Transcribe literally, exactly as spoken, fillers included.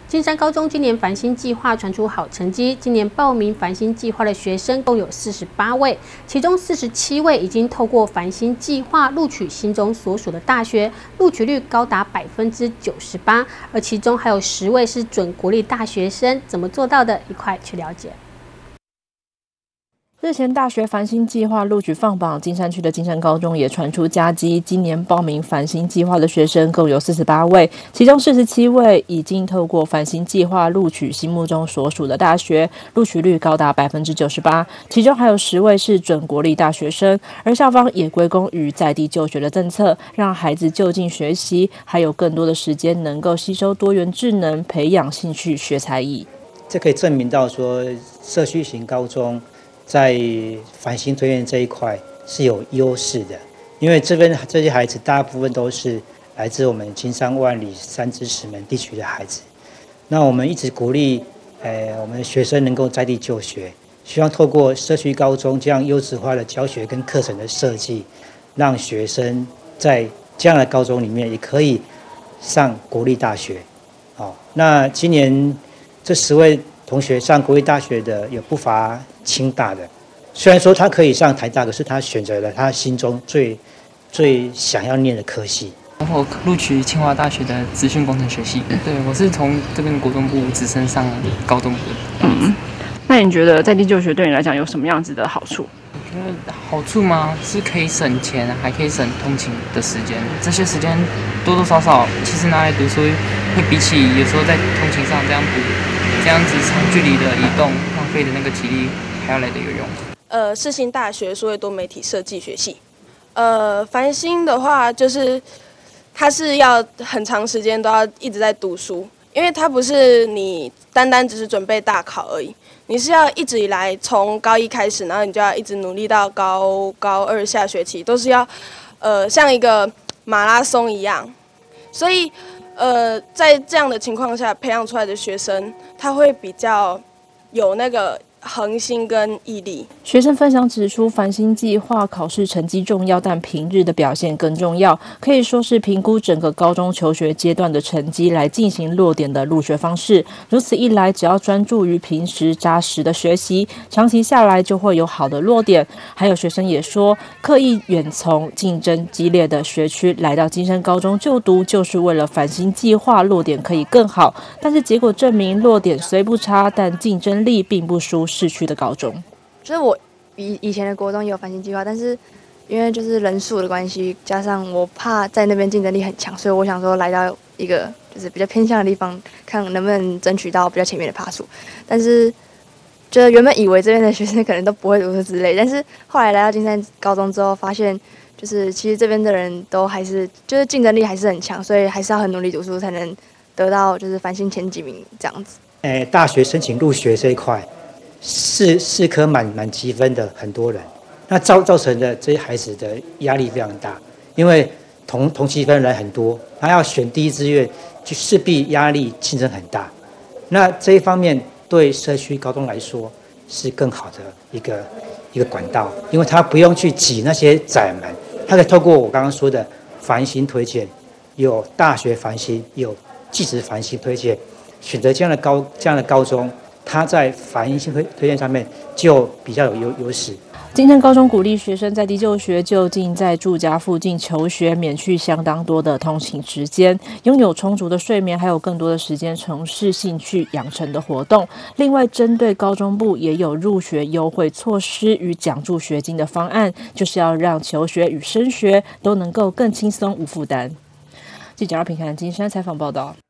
金山高中今年繁星计划传出好成绩，今年报名繁星计划的学生共有四十八位，其中四十七位已经透过繁星计划录取心中所属的大学，录取率高达百分之九十八，而其中还有十位是准国立大学生，怎么做到的？一块去了解。 日前，大学繁星计划录取放榜，金山区的金山高中也传出佳绩。今年报名繁星计划的学生共有四十八位，其中四十七位已经透过繁星计划录取心目中所属的大学，录取率高达百分之九十八。其中还有十位是准国立大学生，而校方也归功于在地就学的政策，让孩子就近学习，还有更多的时间能够吸收多元智能，培养兴趣学才艺。 这可以证明到说，社区型高中 在繁星推荐这一块是有优势的，因为这边这些孩子大部分都是来自我们金山万里三支石门地区的孩子。那我们一直鼓励，呃，我们的学生能够在地就学，希望透过社区高中这样优质化的教学跟课程的设计，让学生在这样的高中里面也可以上国立大学。哦，那今年这十位 同学上国立大学的有不乏清大的，虽然说他可以上台大，可是他选择了他心中最最想要念的科系。 我录取清华大学的资讯工程学系。对，我是从这边的国中部直升上高中部。 嗯，那你觉得在地就学对你来讲有什么样子的好处？ 我觉得好处吗？是可以省钱，还可以省通勤的时间。这些时间多多少少其实拿来读书，会比起有时候在通勤上这样读 这样子长距离的移动浪费的那个体力还要来得有用。 呃，世新大学数位多媒体设计学系。呃，繁星的话，就是它是要很长时间都要一直在读书，因为它不是你单单只是准备大考而已，你是要一直以来从高一开始，然后你就要一直努力到高高二下学期，都是要呃像一个马拉松一样，所以 呃，在这样的情况下培养出来的学生，他会比较有那个 恒心跟毅力。 学生分享指出，繁星计划考试成绩重要，但平日的表现更重要，可以说是评估整个高中求学阶段的成绩来进行落点的入学方式。如此一来，只要专注于平时扎实的学习，长期下来就会有好的落点。还有学生也说，刻意远从竞争激烈的学区来到金山高中就读，就是为了繁星计划落点可以更好。但是结果证明，落点虽不差，但竞争力并不输市区的高中。 就是我以以前的国中也有繁星计划，但是因为就是人数的关系，加上我怕在那边竞争力很强，所以我想说来到一个就是比较偏向的地方，看能不能争取到比较前面的趴数。但是就是原本以为这边的学生可能都不会读书之类，但是后来来到金山高中之后，发现就是其实这边的人都还是就是竞争力还是很强，所以还是要很努力读书才能得到就是繁星前几名这样子。 诶，大学申请入学这一块， 四四科满满积分的很多人，那造造成的这些孩子的压力非常大，因为同同积分人很多，他要选第一志愿，就势必压力竞争很大。那这一方面对社区高中来说是更好的一个一个管道，因为他不用去挤那些窄门，他可以透过我刚刚说的繁星推荐，有大学繁星，有技职繁星推荐，选择这样的高这样的高中， 他在繁星推推荐上面就比较有优优势。 金山高中鼓励学生在地就学，就近在住家附近求学，免去相当多的通勤时间，拥有充足的睡眠，还有更多的时间从事兴趣养成的活动。另外，针对高中部也有入学优惠措施与奖助学金的方案，就是要让求学与升学都能够更轻松无负担。记者姚平涵金山采访报道。